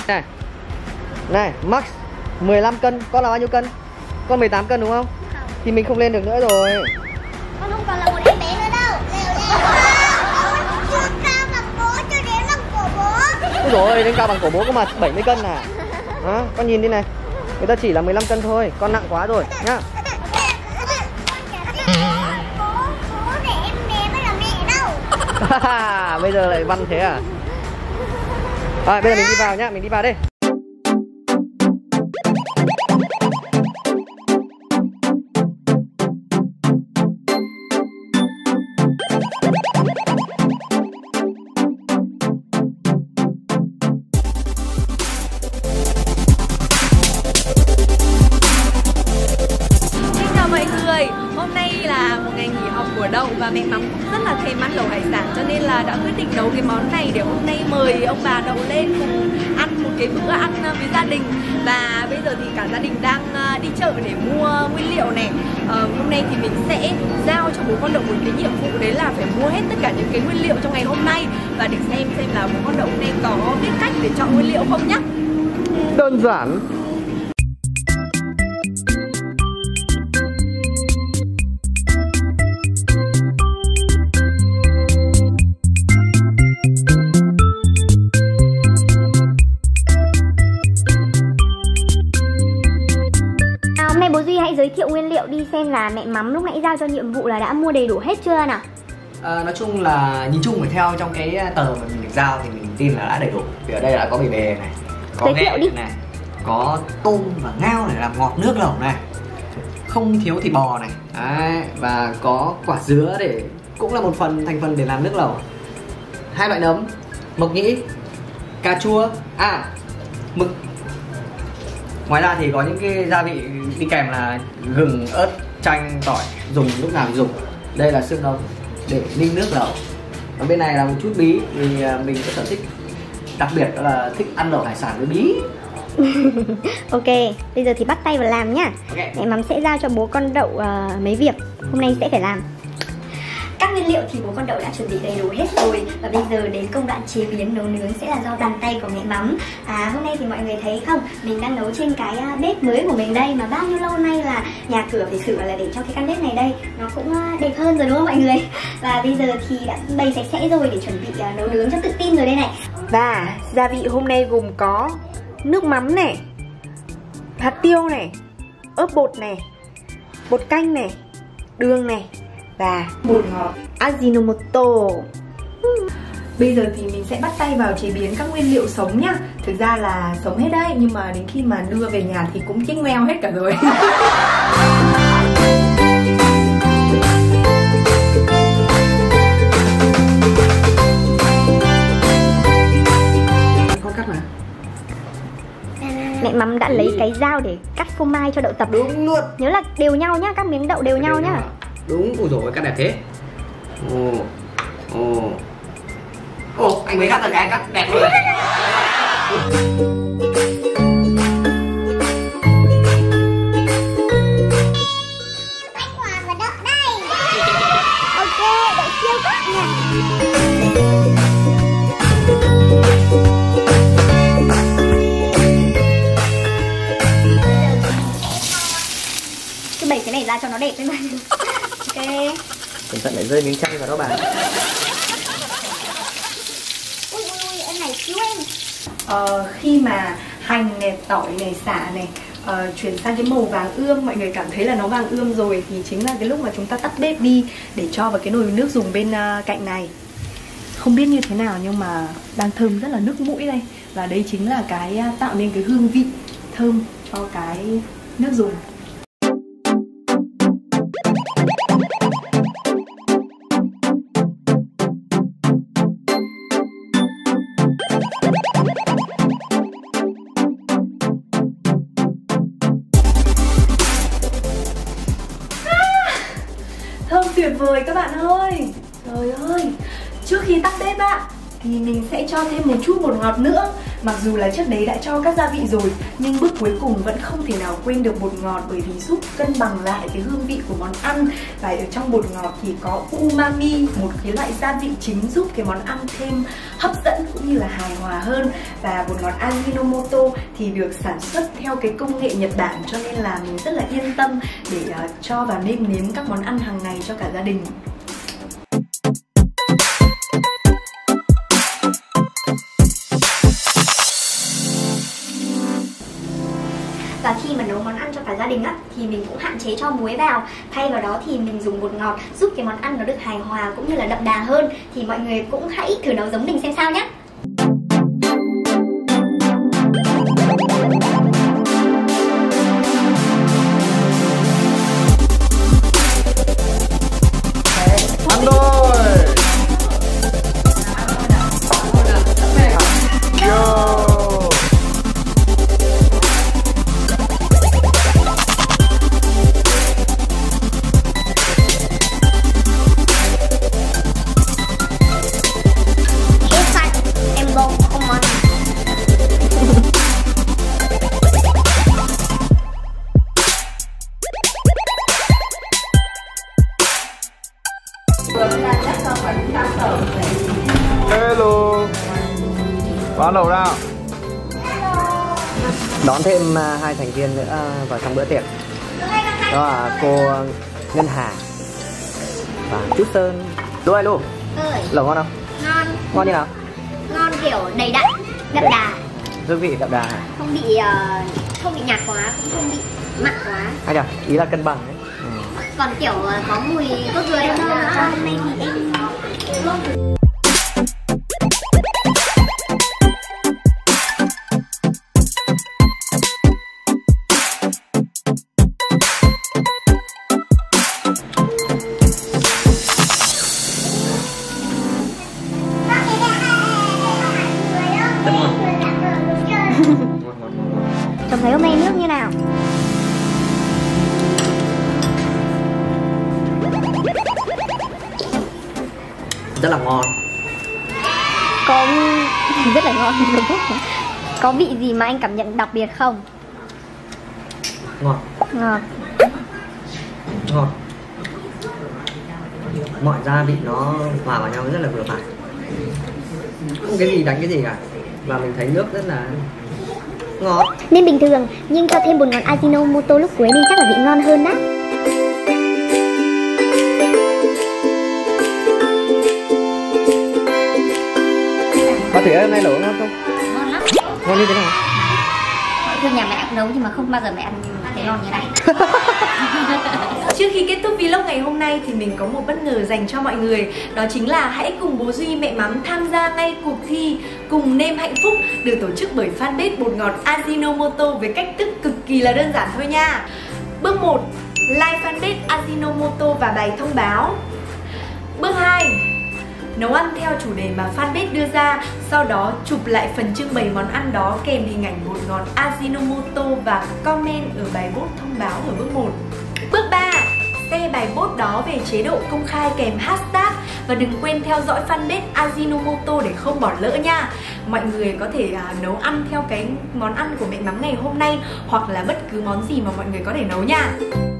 Này, này, max 15 cân, con là bao nhiêu cân? Con 18 cân đúng không? Thì mình không lên được nữa rồi. Con không còn là một em bé nữa đâu. Chưa cao bằng bố, chưa đến bằng cổ bố. Ôi dồi ôi, đến cao bằng cổ bố cơ mà 70 cân à? Đó, con nhìn đi này. Người ta chỉ là 15 cân thôi, con nặng quá rồi nhá. Bố để em bé mới là mẹ đâu. Bây giờ lại văn thế à? Rồi, bây giờ mình đi vào nhá, mình đi vào đây. Hôm nay là một ngày nghỉ học của Đậu và mẹ Mắm cũng rất là thèm ăn lẩu hải sản, cho nên là đã quyết định nấu cái món này để hôm nay mời ông bà Đậu lên cùng ăn một cái bữa ăn với gia đình. Và bây giờ thì cả gia đình đang đi chợ để mua nguyên liệu này. Hôm nay thì mình sẽ giao cho bố con Đậu một cái nhiệm vụ, đấy là phải mua hết tất cả những cái nguyên liệu trong ngày hôm nay và để xem là bố con Đậu hôm nay có biết cách để chọn nguyên liệu không nhá. Đơn giản. Bố Duy hãy giới thiệu nguyên liệu đi, xem là mẹ Mắm lúc nãy giao cho nhiệm vụ là đã mua đầy đủ hết chưa nào. Nói chung là nhìn chung phải theo trong cái tờ mà mình được giao thì mình tin là đã đầy đủ. Vì ở đây là có bề bề này, có nghệ này, có tôm và ngao để làm ngọt nước lẩu này, không thiếu thịt bò này. Đấy, và có quả dứa để cũng là một phần thành phần để làm nước lẩu, 2 loại nấm, mộc nhĩ, cà chua, mực. Ngoài ra thì có những cái gia vị đi kèm là gừng, ớt, chanh, tỏi, dùng lúc nào dùng. Đây là xương nấm để ninh nước lẩu. Ở bên này là một chút bí vì mình có sở thích đặc biệt, đó là thích ăn lẩu hải sản với bí. Ok, bây giờ thì bắt tay vào làm nhá. Mẹ Mắm sẽ giao cho bố con Đậu mấy việc hôm nay sẽ phải làm. Các nguyên liệu thì bố con Đậu đã chuẩn bị đầy đủ hết rồi. Và bây giờ đến công đoạn chế biến nấu nướng sẽ là do bàn tay của mẹ Mắm. Hôm nay thì mọi người thấy không, mình đang nấu trên cái bếp mới của mình đây. Mà bao nhiêu lâu nay là nhà cửa phải sửa là để cho cái căn bếp này đây nó cũng đẹp hơn rồi đúng không mọi người. Và bây giờ thì đã bày sạch sẽ rồi để chuẩn bị nấu nướng cho tự tin rồi đây này. Và gia vị hôm nay gồm có nước mắm này, hạt tiêu này, ớt bột này, bột canh này, đường này và bột ngọt Ajinomoto. Bây giờ thì mình sẽ bắt tay vào chế biến các nguyên liệu sống nhá. Thực ra là sống hết đấy, nhưng mà đến khi mà đưa về nhà thì cũng chết ngoeo hết cả rồi. Không cắt mà. Mẹ Mắm đã lấy cái dao để cắt phô mai cho Đậu Tập. Đúng luôn. Nhớ là đều nhau nhá, các miếng đậu đều nhau nhá. Đúng, ôi dồi ôi, cắt đẹp thế. Anh mới cắt được cái cắt đẹp luôn. Anh Hoàng và Đậu đây. Ok, Đậu siêu cắt nha. Cứ bày cái này ra cho nó đẹp đấy mà. Ok. Cẩn thận lại rơi miếng chay vào đó bà. Ui, em này cứu em. Khi mà hành này, tỏi này, sả này chuyển sang cái màu vàng ươm, mọi người cảm thấy là nó vàng ươm rồi thì chính là cái lúc mà chúng ta tắt bếp đi để cho vào cái nồi nước dùng bên cạnh này. Không biết như thế nào nhưng mà đang thơm rất là nước mũi đây. Và đây chính là cái tạo nên cái hương vị thơm cho cái nước dùng. Thơm tuyệt vời các bạn ơi. Trời ơi, trước khi tắt bếp thì mình sẽ cho thêm một chút bột ngọt nữa. Mặc dù là trước đấy đã cho các gia vị rồi, nhưng bước cuối cùng vẫn không thể nào quên được bột ngọt, bởi vì giúp cân bằng lại cái hương vị của món ăn. Và ở trong bột ngọt thì có umami, một cái loại gia vị chính giúp cái món ăn thêm hấp dẫn cũng như là hài hòa hơn. Và bột ngọt Ajinomoto thì được sản xuất theo cái công nghệ Nhật Bản, cho nên là mình rất là yên tâm để cho vào nêm nếm các món ăn hàng ngày cho cả gia đình. Và khi mà nấu món ăn cho cả gia đình á, thì mình cũng hạn chế cho muối vào. Thay vào đó thì mình dùng bột ngọt giúp cái món ăn nó được hài hòa cũng như là đậm đà hơn. Thì mọi người cũng hãy thử nấu giống mình xem sao nhé. Ăn rồi. Hello. Bắt đầu nào. Đón thêm hai thành viên nữa vào trong bữa tiệc. Đó là cô Ngân Hà và chú Sơn. Đúng rồi luôn. Lẩu ngon không? Ngon. Ngon như nào? Ngon kiểu đầy đặn, đậm đà. Hương vị đậm đà. Không bị nhạt quá, cũng không bị mặn quá. Hay nhỉ? Ý là cân bằng đấy. Còn kiểu có mùi cốt dừa đâu nữa. Hôm nay thì em Chồng thấy hôm nay nước như nào? Rất là ngon. Có rất là ngon. Có vị gì mà anh cảm nhận đặc biệt không? Ngon. Ngọt. Ngon. Mọi gia vị nó hòa vào nhau rất là vừa phải. Không cái gì đánh cái gì cả. Và mình thấy nước rất là ngọt. Nên bình thường, nhưng cho thêm bột ngọt Ajinomoto lúc cuối nên chắc là vị ngon hơn đó. Bà Thủy ơi, hôm nay lẩu ngon không? Ngon lắm. Ngon như thế nào? Thường nhà mẹ cũng nấu nhưng mà không bao giờ mẹ ăn thấy ngon như này. Trước khi kết thúc vlog ngày hôm nay thì mình có một bất ngờ dành cho mọi người. Đó chính là hãy cùng bố Duy mẹ Mắm tham gia ngay cuộc thi Cùng Nêm Hạnh Phúc được tổ chức bởi fanpage bột ngọt Ajinomoto với cách thức cực kỳ là đơn giản thôi nha. Bước 1. Like fanpage Ajinomoto và bài thông báo. Bước 2. Nấu ăn theo chủ đề mà fanpage đưa ra, sau đó chụp lại phần trưng bày món ăn đó kèm hình ảnh bột ngọt Ajinomoto và comment ở bài post thông báo ở bước 1. Bước 3. Share bài post đó về chế độ công khai kèm hashtag và đừng quên theo dõi fanpage Ajinomoto để không bỏ lỡ nha. Mọi người có thể nấu ăn theo cái món ăn của mẹ Mắm ngày hôm nay hoặc là bất cứ món gì mà mọi người có thể nấu nha.